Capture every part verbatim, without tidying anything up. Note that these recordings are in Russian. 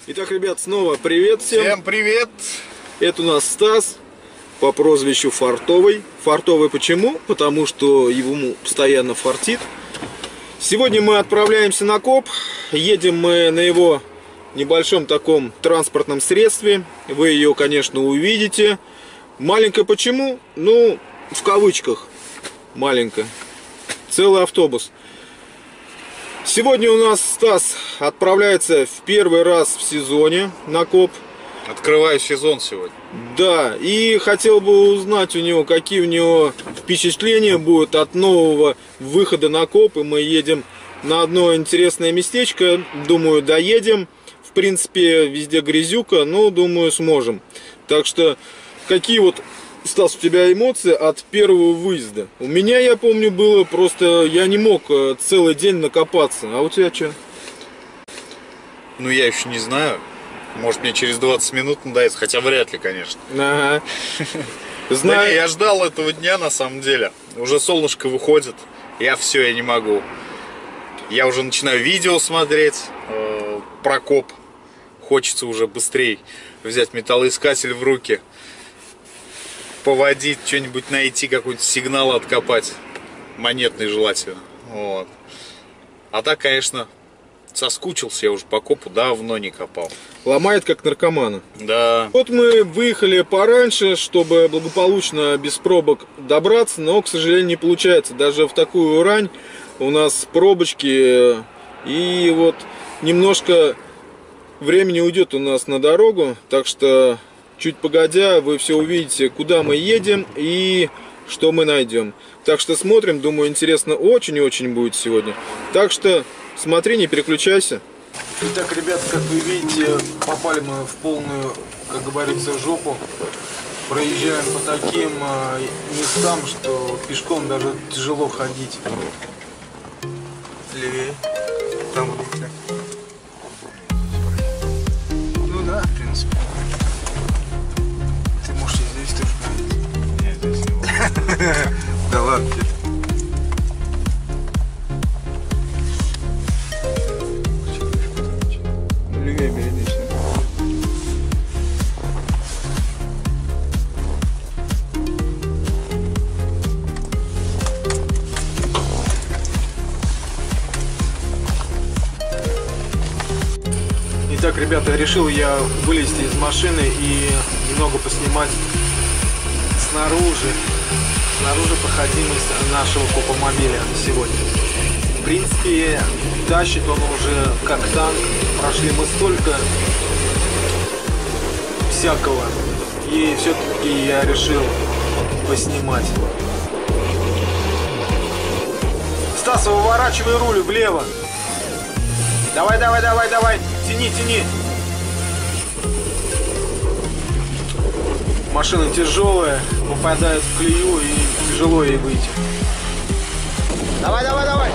Итак, ребят, снова привет всем. Всем привет. Это у нас Стас по прозвищу Фартовый. Фартовый почему? Потому что ему постоянно фартит. Сегодня мы отправляемся на коп. Едем мы на его небольшом таком транспортном средстве. Вы ее, конечно, увидите. Маленькая почему? Ну, в кавычках. Маленькая. Целый автобус. Сегодня у нас Стас отправляется в первый раз в сезоне на коп. Открываю сезон сегодня. Да, и хотел бы узнать у него, какие у него впечатления будут от нового выхода на коп. И мы едем на одно интересное местечко. Думаю, доедем. В принципе, везде грязюка, но думаю, сможем. Так что, какие вот, Стас, у тебя эмоции от первого выезда? У меня, я помню, было просто, я не мог целый день накопаться. А у тебя что? Ну, я еще не знаю. Может, мне через двадцать минут надоест, хотя вряд ли, конечно. Ага. Знаю. Да не, я ждал этого дня, на самом деле. Уже солнышко выходит. Я все, я не могу. Я уже начинаю видео смотреть э, про коп. Хочется уже быстрее взять металлоискатель в руки, поводить, что-нибудь найти, какой-то сигнал откопать. Монетный желательно. Вот. А так, конечно, соскучился я уже по копу, давно не копал. Ломает как наркомана. Да. Вот мы выехали пораньше, чтобы благополучно без пробок добраться, но, к сожалению, не получается. Даже в такую рань у нас пробочки, и вот немножко времени уйдет у нас на дорогу, так что чуть погодя вы все увидите, куда мы едем и что мы найдем. Так что смотрим, думаю, интересно очень-очень будет сегодня. Так что смотри, не переключайся. Итак, ребят, как вы видите, попали мы в полную, как говорится, жопу. Проезжаем по таким местам, что пешком даже тяжело ходить. Левее. Там вот. Ну да, в принципе. Ты можешь здесь тоже проехать. Нет, здесь не могу. Да ладно. Левее передачи. Итак, ребята, решил я вылезти из машины и немного поснимать снаружи, снаружи проходимость нашего копомобиля сегодня. В принципе, тащит он уже как танк. Прошли мы столько всякого, и все-таки я решил поснимать. Стас, выворачивай руль влево. Давай, давай, давай, давай. Тяни, тяни. Машина тяжелая, попадает в колею и тяжело ей выйти. Давай, давай, давай.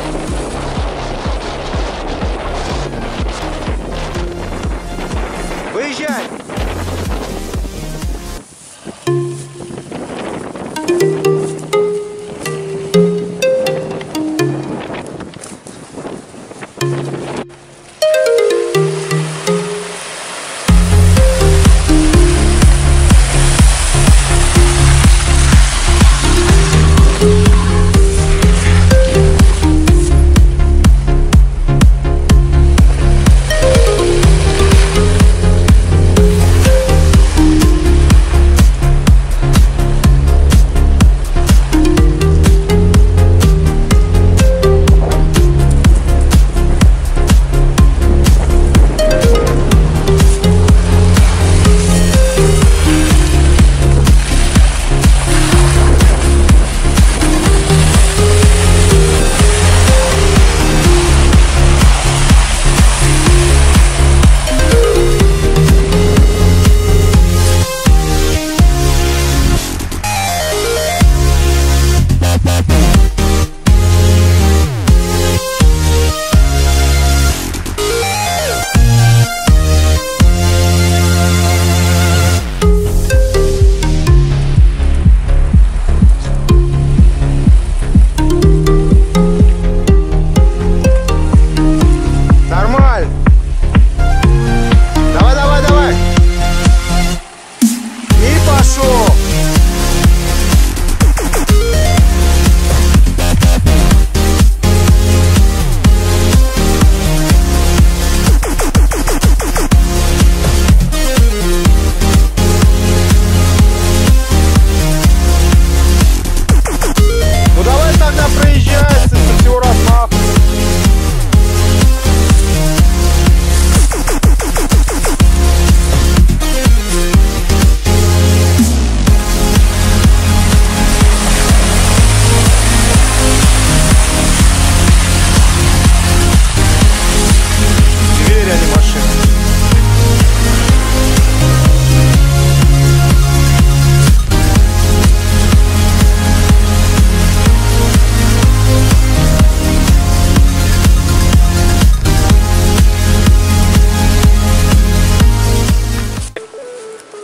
Выезжай.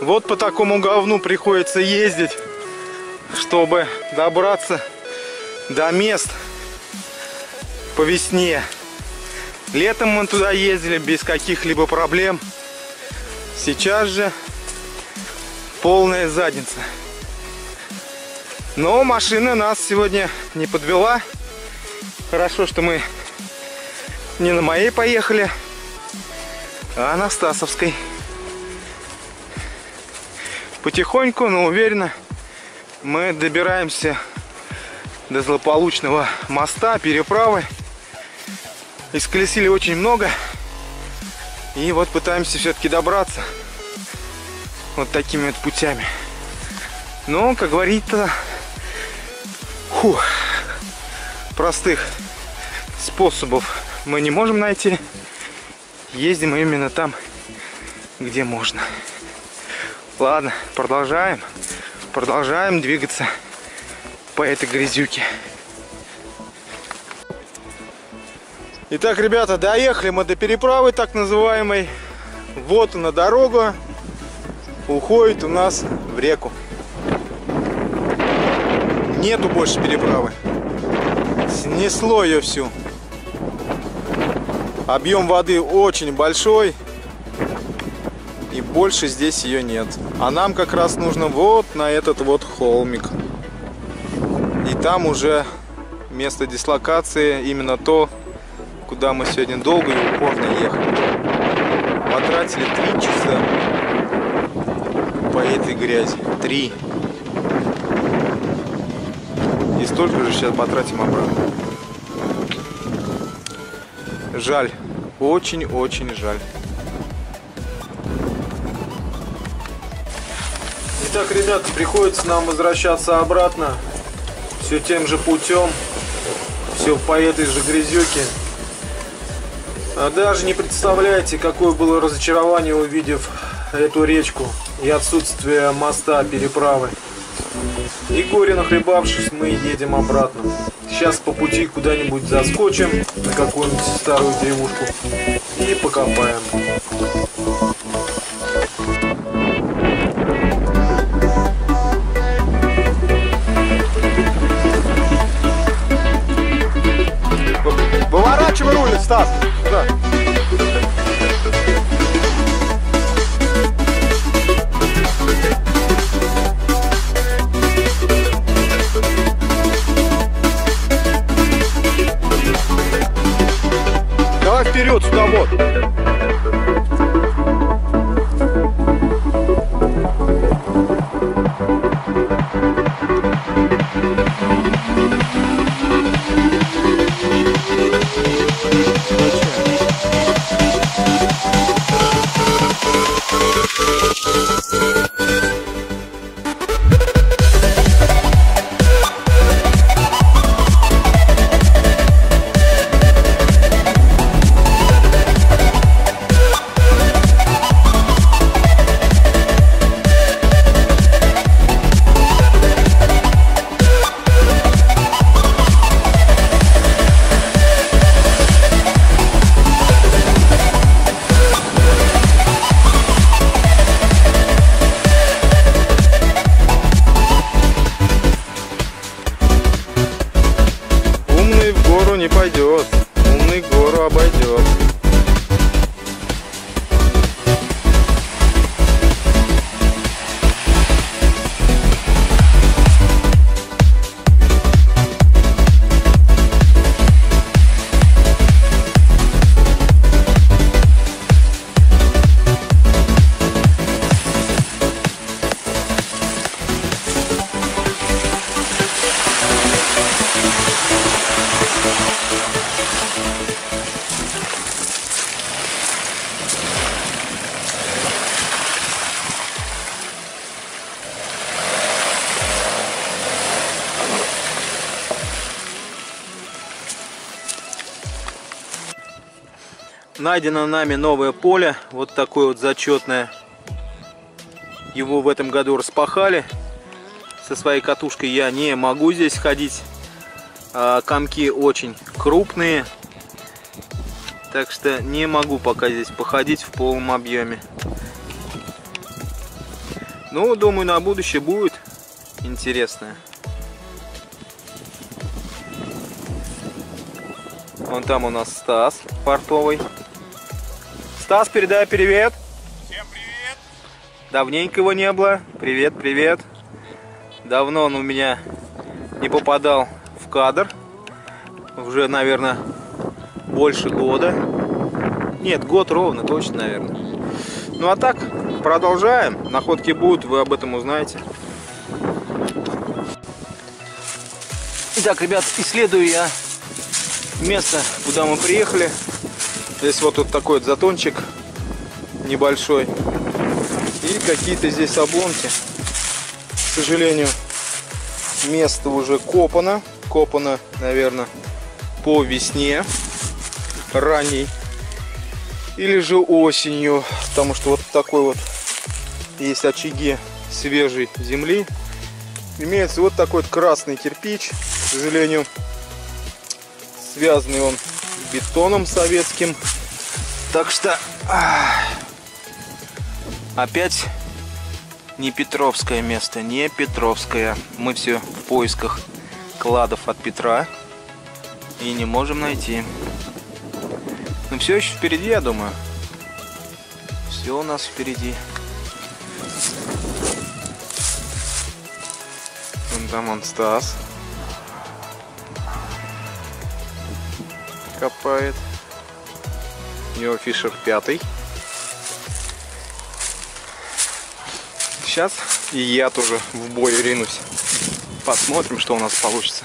Вот по такому говну приходится ездить, чтобы добраться до мест по весне. Летом мы туда ездили без каких-либо проблем. Сейчас же полная задница. Но машина нас сегодня не подвела. Хорошо, что мы не на моей поехали, а на Стасовской. Потихоньку, но уверенно мы добираемся до злополучного моста, переправы. Исколесили очень много. И вот пытаемся все-таки добраться вот такими вот путями. Но, как говорится, фух, простых способов мы не можем найти. Ездим именно там, где можно. Ладно, продолжаем. Продолжаем двигаться по этой грязюке. Итак, ребята, доехали мы до переправы так называемой. Вот она дорога. Уходит у нас в реку. Нету больше переправы. Снесло ее всю. Объем воды очень большой. И больше здесь ее нет. А нам как раз нужно вот на этот вот холмик. И там уже место дислокации, именно то, куда мы сегодня долго и упорно ехали. Потратили три часа по этой грязи. Три. И столько же сейчас потратим обратно. Жаль. Очень-очень жаль. Итак, ребята, приходится нам возвращаться обратно. Все тем же путем. Все по этой же грязюке. Даже не представляете, какое было разочарование, увидев эту речку и отсутствие моста, переправы. И горе нахлебавшись, мы едем обратно. Сейчас по пути куда-нибудь заскочим на какую-нибудь старую деревушку и покопаем. Выворачивай руль, Стас! Да. Давай вперед, сюда вот. Не пойдет, умный гору обойдет. Найдено нами новое поле, вот такое вот зачетное. Его в этом году распахали. Со своей катушкой я не могу здесь ходить. А комки очень крупные. Так что не могу пока здесь походить в полном объеме. Ну, думаю, на будущее будет интересное. Вон там у нас Стас портовый. Стас, передай привет. Всем привет. Давненько его не было. Привет, привет. Давно он у меня не попадал в кадр. Уже, наверное, больше года. Нет, год ровно, точно, наверное. Ну а так, продолжаем. Находки будут, вы об этом узнаете. Итак, ребят, исследую я место, куда мы приехали. Здесь вот тут такой вот затончик небольшой. И какие-то здесь обломки. К сожалению, место уже копано. Копано, наверное, по весне ранней. Или же осенью. Потому что вот такой вот есть очаги свежей земли. Имеется вот такой вот красный кирпич. К сожалению, связанный он с бетоном советским. Так что опять не Петровское место, не Петровское. Мы все в поисках кладов от Петра и не можем найти. Но все еще впереди, я думаю. Все у нас впереди. Вон там он, Стас. Копает. У него фишер пятый. Сейчас и я тоже в бой ринусь. Посмотрим, что у нас получится.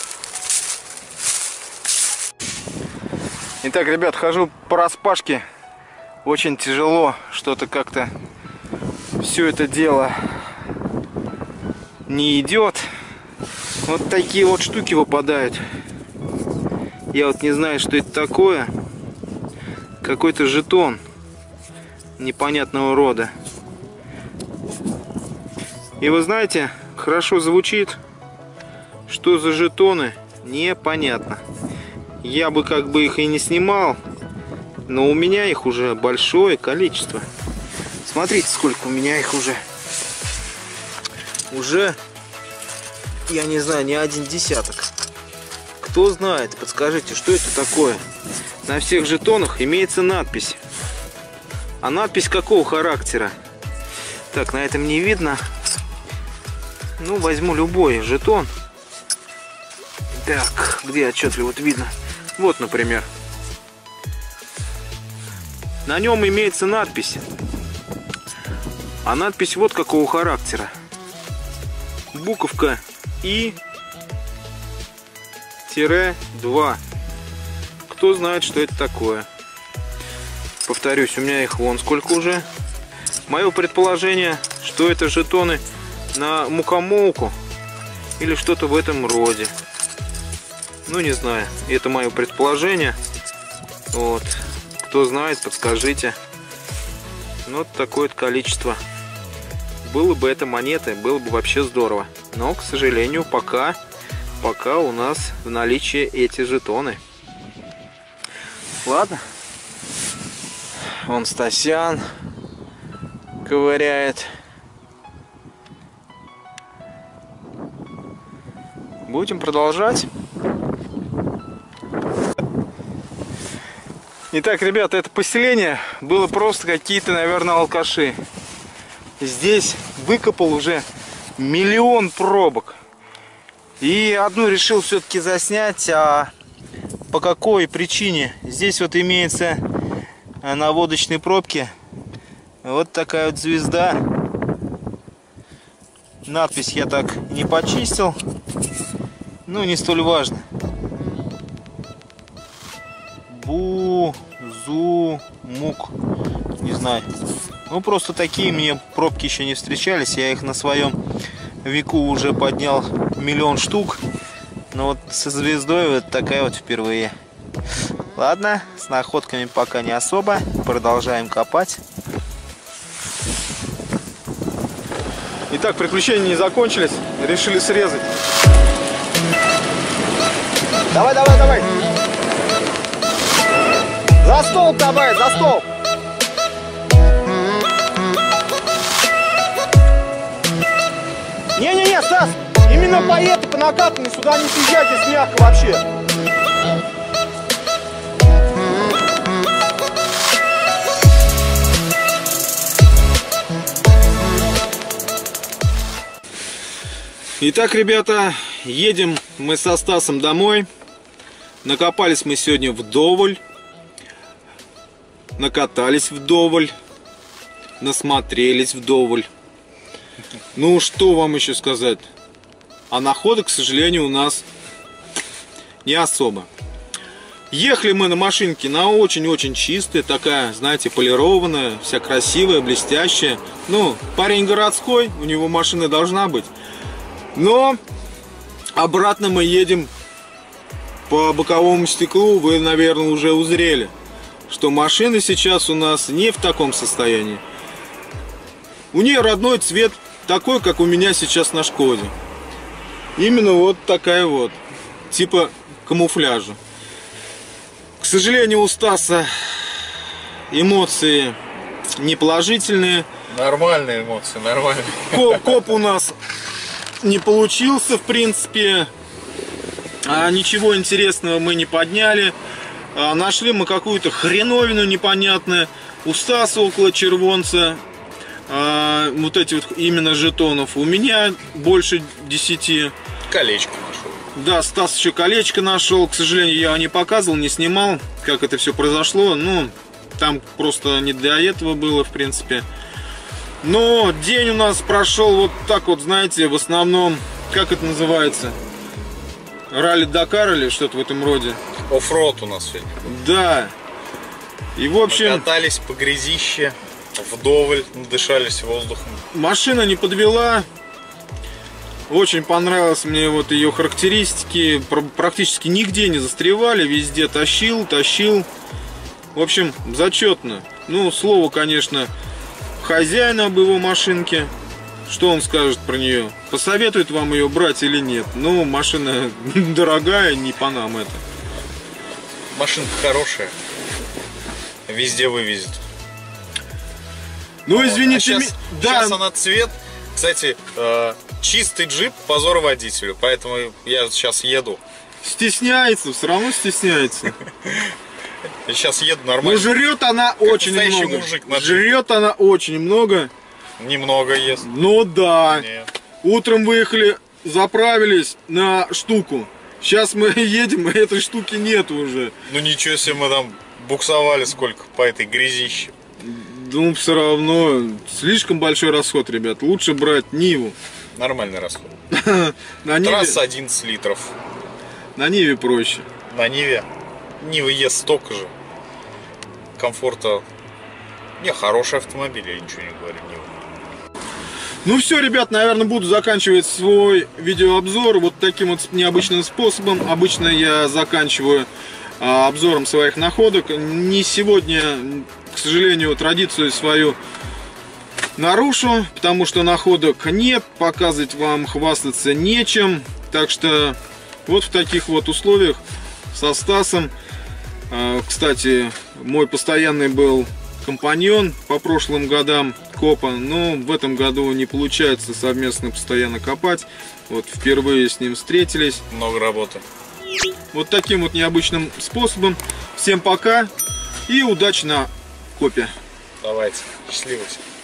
Итак, ребят, хожу по распашке. Очень тяжело. Что-то как-то все это дело не идет. Вот такие вот штуки выпадают. Я вот не знаю, что это такое. Какой-то жетон непонятного рода. И вы знаете, хорошо звучит. Что за жетоны, непонятно. Я бы как бы их и не снимал, но у меня их уже большое количество. Смотрите, сколько у меня их уже. Уже, я не знаю, не один десяток. Кто знает, подскажите, что это такое? На всех жетонах имеется надпись. А надпись какого характера? Так, на этом не видно. Ну, возьму любой жетон. Так, где отчетливо вот видно? Вот, например. На нем имеется надпись. А надпись вот какого характера. Буковка И два. Кто знает, что это такое? Повторюсь, у меня их вон сколько уже. Мое предположение, что это жетоны на мукомолку или что-то в этом роде. Ну, не знаю. Это мое предположение. Вот. Кто знает, подскажите. Ну, вот такое вот количество. Было бы это монеты, было бы вообще здорово. Но, к сожалению, пока, пока у нас в наличии эти жетоны. Ладно. Вон Стасян ковыряет. Будем продолжать. Итак, ребята, это поселение было просто какие-то, наверное, алкаши. Здесь выкопал уже миллион пробок. И одну решил все-таки заснять. А по какой причине? Здесь вот имеется на водочной пробке вот такая вот звезда. Надпись я так не почистил. Ну, не столь важно. Бузумук. Не знаю. Ну, просто такие мне пробки еще не встречались. Я их на своем веку уже поднял миллион штук. Но вот со звездой вот такая вот впервые. Ладно, с находками пока не особо. Продолжаем копать. Итак, приключения не закончились. Решили срезать. Давай, давай, давай. За стол давай, за стол. на поеты, по накатанной, сюда не съезжать, здесь мягко вообще. Итак, ребята, едем мы со Стасом домой. Накопались мы сегодня вдоволь. Накатались вдоволь. Насмотрелись вдоволь. Ну, что вам еще сказать? А находок, к сожалению, у нас не особо. Ехали мы на машинке на очень-очень чистая, такая, знаете, полированная, вся красивая, блестящая. Ну, парень городской, у него машина должна быть. Но обратно мы едем по боковому стеклу. Вы, наверное, уже узрели, что машина сейчас у нас не в таком состоянии. У нее родной цвет такой, как у меня сейчас на Шкоде. Именно вот такая вот, типа камуфляжа. К сожалению, у Стаса эмоции неположительные. Нормальные эмоции, нормальные. Коп, коп у нас не получился, в принципе. А, ничего интересного мы не подняли. А, нашли мы какую-то хреновину непонятную. У Стаса около червонца. А, вот эти вот именно жетонов. У меня больше десяти. Колечко нашел. Да, Стас еще колечко нашел. К сожалению, я не показывал, не снимал, как это все произошло. Ну, там просто не для этого было, в принципе. Но день у нас прошел вот так вот, знаете, в основном, как это называется? Ралли-Дакар или что-то в этом роде. Оффроуд у нас сегодня. Да. И в общем... Мы катались по грязище, вдоволь, надышались воздухом. Машина не подвела. Очень понравилось мне вот ее характеристики. Практически нигде не застревали, везде тащил, тащил. В общем, зачетно. Ну, слово, конечно, хозяина об его машинке. Что он скажет про нее? Посоветует вам ее брать или нет? Ну, машина дорогая, не по нам это. Машинка хорошая. Везде вывезет. Ну, извините, а сейчас, да. Сейчас она цвет. Кстати, э, чистый джип, позор водителю. Поэтому я сейчас еду. Стесняется, все равно стесняется. Я сейчас еду нормально. Но жрет она очень много. Мужик, жрет она очень много. Немного ест. Ну да. Нет. Утром выехали, заправились на штуку. Сейчас мы едем, и этой штуки нет уже. Ну ничего себе, мы там буксовали сколько по этой грязище. Ну, все равно слишком большой расход, ребят. Лучше брать Ниву. Нормальный расход. На Ниве... Трасса одиннадцать литров. На Ниве проще. На Ниве. Нива ест столько же. Комфорта. Не, хороший автомобиль, я ничего не говорю. Нива. Ну все, ребят, наверное, буду заканчивать свой видеообзор вот таким вот необычным способом. Обычно я заканчиваю а, обзором своих находок. Не сегодня, к сожалению, традицию свою нарушу, потому что находок нет, показывать вам, хвастаться нечем. Так что вот в таких вот условиях со Стасом. А, кстати, мой постоянный был компаньон по прошлым годам копа, но в этом году не получается совместно постоянно копать. Вот впервые с ним встретились. Много работы. Вот таким вот необычным способом. Всем пока и удачи на копе. Давайте, счастливо всем.